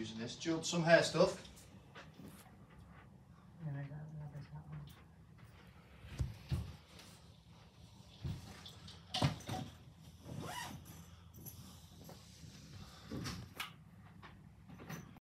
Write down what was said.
using this. Do you want some hair stuff?